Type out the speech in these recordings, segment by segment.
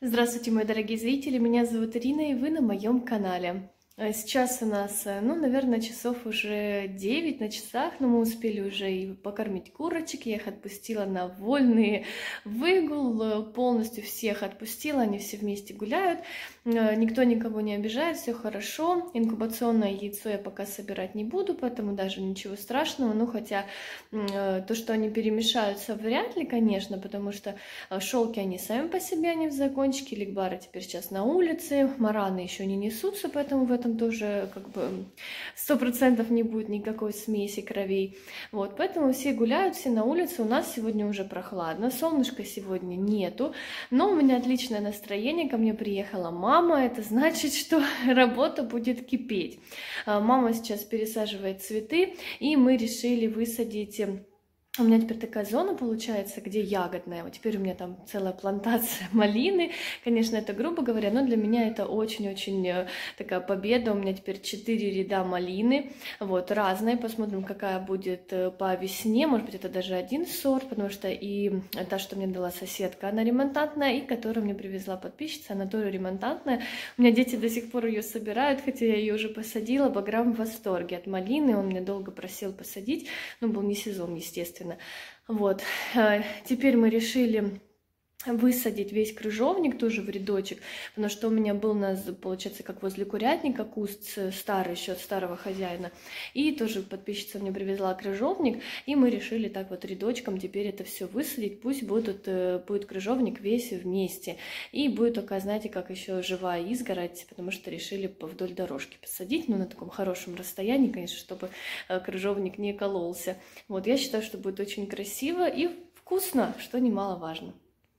Здравствуйте, мои дорогие зрители, меня зовут Ирина, и вы на моем канале. Сейчас у нас, наверное, часов уже 9 на часах, но мы успели уже и покормить курочек, я их отпустила на вольный выгул, полностью всех отпустила, они все вместе гуляют, никто никого не обижает, все хорошо. Инкубационное яйцо я пока собирать не буду, поэтому даже ничего страшного, ну хотя то, что они перемешаются, вряд ли, конечно, потому что шелки они сами по себе, они в закончике, ликбары теперь сейчас на улице, мараны еще не несутся, поэтому в этом тоже как бы 100% не будет никакой смеси кровей. Вот, поэтому все гуляют, все на улице. У нас сегодня уже прохладно, солнышка сегодня нету, но у меня отличное настроение. Ко мне приехала мама, это значит, что работа будет кипеть. Мама сейчас пересаживает цветы, и мы решили высадить. У меня теперь такая зона получается, где ягодная. Вот теперь у меня там целая плантация малины. Конечно, это грубо говоря, но для меня это очень-очень такая победа. У меня теперь 4 ряда малины. Вот, разные. Посмотрим, какая будет по весне. Может быть, это даже один сорт, потому что и та, что мне дала соседка, она ремонтантная, и которую мне привезла подписчица, она тоже ремонтантная. У меня дети до сих пор ее собирают, хотя я ее уже посадила. Баграм в восторге от малины. Он меня долго просил посадить, но был не сезон, естественно. Вот, теперь мы решили высадить весь крыжовник тоже в рядочек, потому что у меня был, получается, как возле курятника куст старый, еще от старого хозяина, и тоже подписчица мне привезла крыжовник, и мы решили так вот рядочком теперь это все высадить, пусть будет крыжовник весь вместе, и будет такая, знаете, как еще живая изгородь, потому что решили вдоль дорожки посадить, ну, на таком хорошем расстоянии, конечно, чтобы крыжовник не кололся. Вот, я считаю, что будет очень красиво и вкусно, что немаловажно.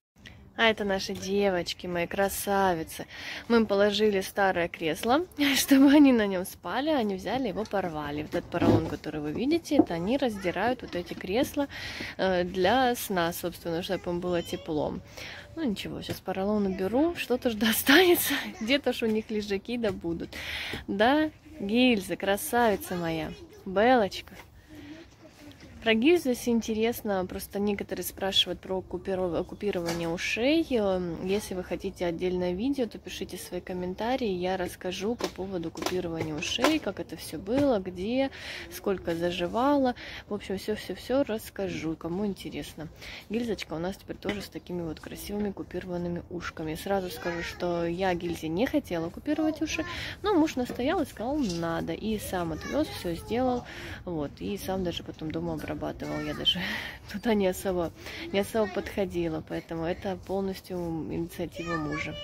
А это наши девочки, мои красавицы. Мы им положили старое кресло, чтобы они на нем спали. Они взяли его, порвали. Вот этот поролон, который вы видите, это они раздирают вот эти кресла для сна, собственно, чтобы им было тепло. Ну ничего, сейчас поролон уберу, что-то ж достанется. Где-то ж у них лежаки да будут. Да, Гильза, красавица моя, Белочка. Про гильзу, если интересно, просто некоторые спрашивают про купирование ушей. Если вы хотите отдельное видео, то пишите свои комментарии, я расскажу по поводу купирования ушей, как это все было, где, сколько заживало. В общем, все расскажу, кому интересно. Гильзочка у нас теперь тоже с такими вот красивыми купированными ушками. Сразу скажу, что я гильзе не хотела купировать уши, но муж настоял и сказал, надо. И сам отвез, все сделал, вот, и сам даже потом дома обрабатывал. Я даже туда не особо подходила, поэтому это полностью инициатива мужа.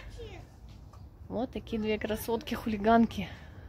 Вот такие две красотки-хулиганки.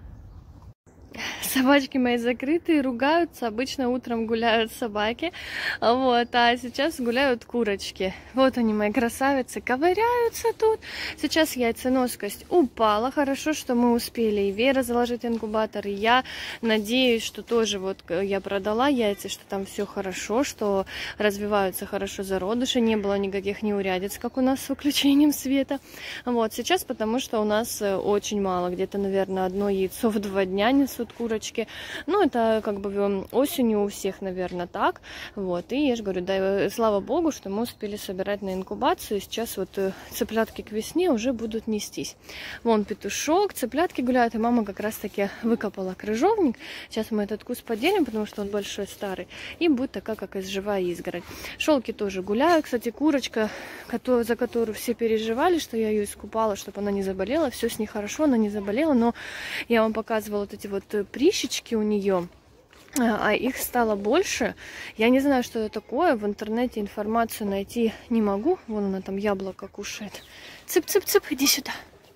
Собачки мои закрытые, ругаются. Обычно утром гуляют собаки, вот, а сейчас гуляют курочки. Вот они, мои красавицы, ковыряются тут. Сейчас яйценоскость упала. Хорошо, что мы успели и Вера заложить инкубатор, и я надеюсь, что тоже вот я продала яйца, что там все хорошо, что развиваются хорошо зародыши, не было никаких неурядиц, как у нас с выключением света. Вот, сейчас потому что у нас очень мало, где-то, наверное, одно яйцо в 2 дня несут курочки. Ну, это как бы осенью у всех, наверное, так. Вот, и я же говорю, да, слава богу, что мы успели собирать на инкубацию. Сейчас вот цыплятки к весне уже будут нестись. Вон петушок, цыплятки гуляют, и мама как раз-таки выкопала крыжовник. Сейчас мы этот куст поделим, потому что он большой, старый, и будет такая, как из живая изгородь. Шелки тоже гуляют. Кстати, курочка, за которую все переживали, что я ее искупала, чтобы она не заболела, все с ней хорошо, она не заболела, но я вам показывала вот эти вот прищички у нее, а их стало больше. Я не знаю, что это такое, в интернете информацию найти не могу. Вон она там яблоко кушает. Цып-цып-цып, иди сюда.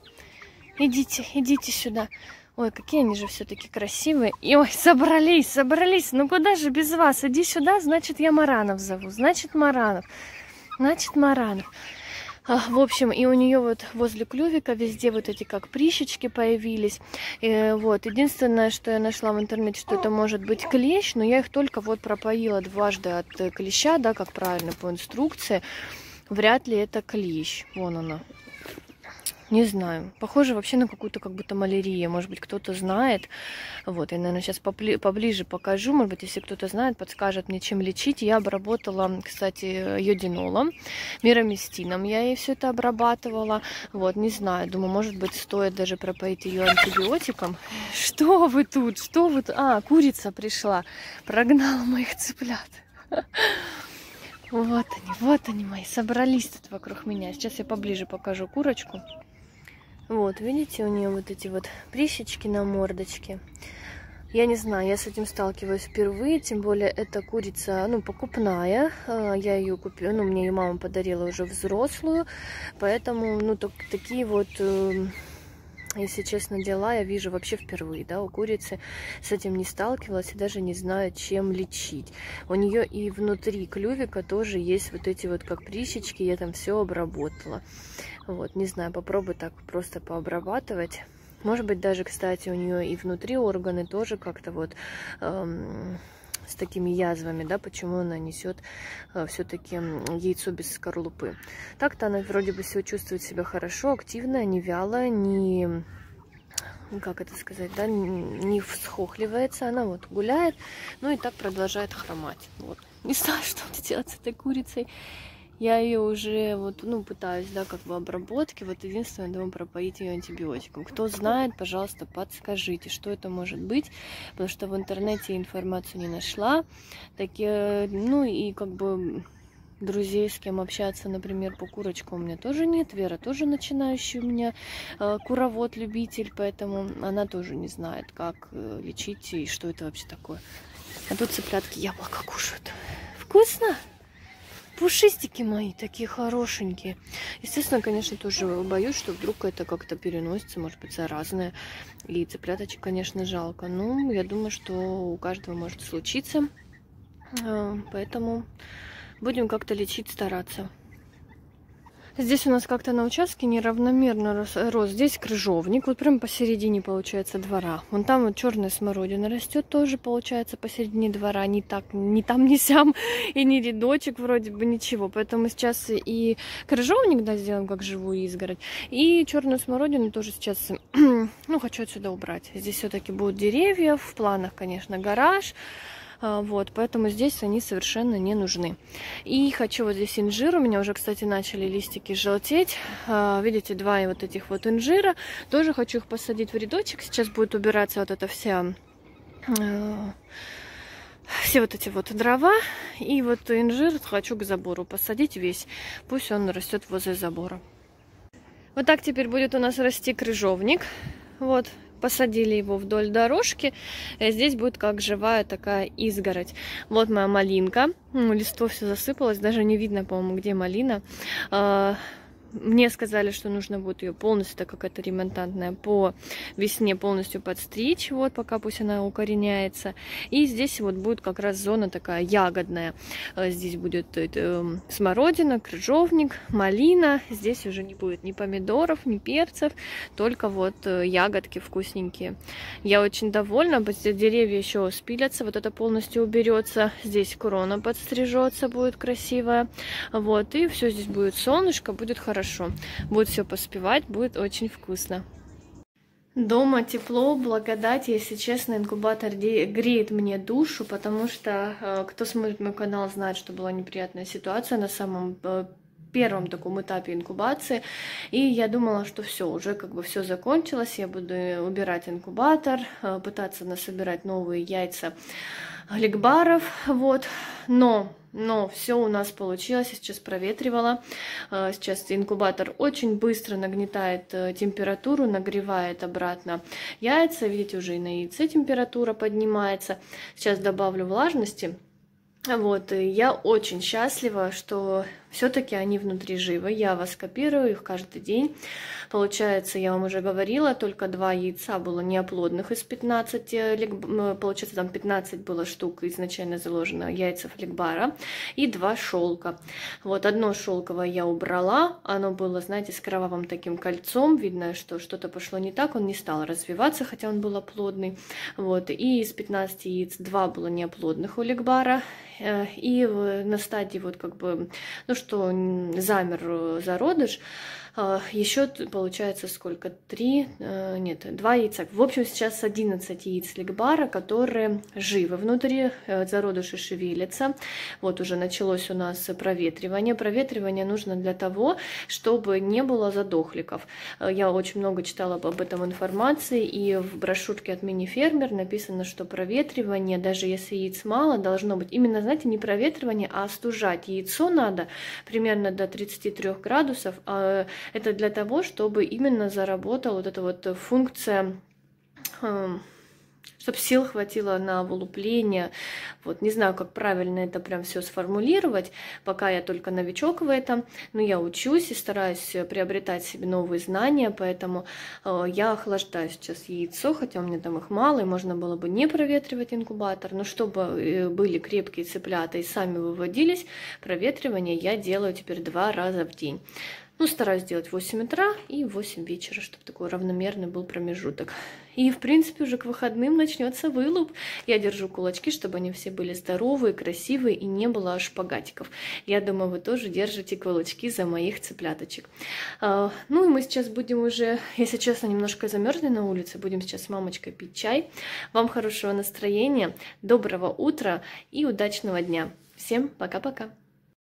Идите сюда. Ой, какие они же все-таки красивые. И, ой, собрались. Ну куда же без вас? Иди сюда, значит, я Маранов зову. Значит, Маранов. В общем, и у нее вот возле клювика везде вот эти как прищички появились. И вот, единственное, что я нашла в интернете, что это может быть клещ, но я их только вот пропоила дважды от клеща, да, как правильно по инструкции. Вряд ли это клещ. Вон она. Не знаю. Похоже вообще на какую-то как будто малярию. Может быть, кто-то знает. Вот, я, наверное, сейчас поближе покажу. Может быть, если кто-то знает, подскажет мне, чем лечить. Я обработала, кстати, йодинолом, мироместином. Я ей все это обрабатывала. Вот, не знаю. Думаю, может быть, стоит даже пропоить ее антибиотиком. Что вы тут? Что вы тут? А, курица пришла. Прогнала моих цыплят. Вот они мои. Собрались тут вокруг меня. Сейчас я поближе покажу курочку. Вот, видите, у нее вот эти вот прищечки на мордочке. Я не знаю, я с этим сталкиваюсь впервые, тем более эта курица, ну, покупная. Я ее купила, ну, мне ее мама подарила уже взрослую, поэтому, ну, такие вот, если честно, дела я вижу вообще впервые, да, у курицы. С этим не сталкивалась и даже не знаю, чем лечить. У нее и внутри клювика тоже есть вот эти вот как прищечки, я там все обработала. Вот, не знаю, попробую так просто пообрабатывать. Может быть, даже, кстати, у нее и внутри органы тоже как-то вот с такими язвами, да, почему она несет все-таки яйцо без скорлупы. Так-то она вроде бы все чувствует себя хорошо, активная, не вялая, не, как это сказать, да, не всхохливается, она вот гуляет, ну и так продолжает хромать. Вот. Не знаю, что мне делать с этой курицей. Я ее уже вот, ну, пытаюсь, да, как бы обработки. Вот единственное, думаю, пропоить ее антибиотиком. Кто знает, пожалуйста, подскажите, что это может быть, потому что в интернете информацию не нашла. Ну и как бы друзей, с кем общаться, например, по курочкам у меня тоже нет. Вера тоже начинающий у меня куровод-любитель, поэтому она тоже не знает, как лечить и что это вообще такое. А тут цыплятки яблоко кушают. Вкусно? Пушистики мои, такие хорошенькие. Естественно, конечно, тоже боюсь, что вдруг это как-то переносится, может быть, заразное. И цыпляточек, конечно, жалко. Но я думаю, что у каждого может случиться. Поэтому будем как-то лечить, стараться. Здесь у нас как-то на участке неравномерно рос. Здесь крыжовник, вот прям посередине, получается, двора. Вон там вот черная смородина растет, тоже, получается, посередине двора. Не так, ни там, ни сям, и ни рядочек вроде бы, ничего. Поэтому сейчас и крыжовник, да, сделаем как живую изгородь. И черную смородину тоже сейчас, ну, хочу отсюда убрать. Здесь все-таки будут деревья, в планах, конечно, гараж. Вот, поэтому здесь они совершенно не нужны. И хочу вот здесь инжир. У меня уже, кстати, начали листики желтеть. Видите, два вот этих вот инжира. Тоже хочу их посадить в рядочек. Сейчас будет убираться вот эта все вот эти вот дрова. И вот инжир хочу к забору посадить весь. Пусть он растет возле забора. Вот так теперь будет у нас расти крыжовник. Вот. Посадили его вдоль дорожки. Здесь будет как живая такая изгородь. Вот моя малинка. Листво все засыпалось. Даже не видно, по-моему, где малина. Мне сказали, что нужно будет ее полностью, так как это ремонтантная, по весне полностью подстричь, вот, пока пусть она укореняется. И здесь вот будет как раз зона такая ягодная. Здесь будет смородина, крыжовник, малина. Здесь уже не будет ни помидоров, ни перцев, только вот ягодки вкусненькие. Я очень довольна, деревья еще спилятся, вот это полностью уберется. Здесь крона подстрижется, будет красивая. Вот, и все здесь будет солнышко, будет хорошо. Будет все поспевать, будет очень вкусно. Дома тепло, благодать, если честно, инкубатор греет мне душу, потому что кто смотрит мой канал, знает, что была неприятная ситуация на самом первом таком этапе инкубации, и я думала, что все, уже как бы все закончилось, я буду убирать инкубатор, пытаться насобирать новые яйца ликбаров, вот, но все у нас получилось, я сейчас проветривала, сейчас инкубатор очень быстро нагнетает температуру, нагревает обратно яйца, видите, уже и на яйце температура поднимается, сейчас добавлю влажности. Вот, и я очень счастлива, что все-таки они внутри живы. Я воскопирую их каждый день. Получается, я вам уже говорила, только 2 яйца было неоплодных из 15, получается, там 15 было штук изначально заложено яйцев ликбара, и 2 шелка. Вот, одно шелковое я убрала, оно было, знаете, с кровавым таким кольцом, видно, что что-то пошло не так, он не стал развиваться, хотя он был оплодный. Вот, и из 15 яиц 2 было неоплодных у ликбара, и на стадии вот как бы, ну что, замер зародыш, Еще получается сколько? 2 яйца. В общем, сейчас 11 яиц легбара, которые живы внутри, зародыши шевелятся. Вот уже началось у нас проветривание. Проветривание нужно для того, чтобы не было задохликов. Я очень много читала об этом информации, и в брошюрке от мини-фермер написано, что проветривание, даже если яиц мало, должно быть именно, знаете, не проветривание, а остужать яйцо надо примерно до 33 градусов. Это для того, чтобы именно заработала вот эта вот функция, чтобы сил хватило на вылупление. Вот, не знаю, как правильно это прям все сформулировать, пока я только новичок в этом, но я учусь и стараюсь приобретать себе новые знания, поэтому я охлаждаю сейчас яйцо, хотя у меня там их мало, и можно было бы не проветривать инкубатор, но чтобы были крепкие цыплята и сами выводились, проветривание я делаю теперь 2 раза в день. Ну, стараюсь делать в 8 утра и в 8 вечера, чтобы такой равномерный был промежуток. И, в принципе, уже к выходным начнется вылуп. Я держу кулачки, чтобы они все были здоровые, красивые и не было шпагатиков. Я думаю, вы тоже держите кулачки за моих цыпляточек. Ну, и мы сейчас будем уже, если честно, немножко замерзли на улице. Будем сейчас с мамочкой пить чай. Вам хорошего настроения, доброго утра и удачного дня. Всем пока-пока.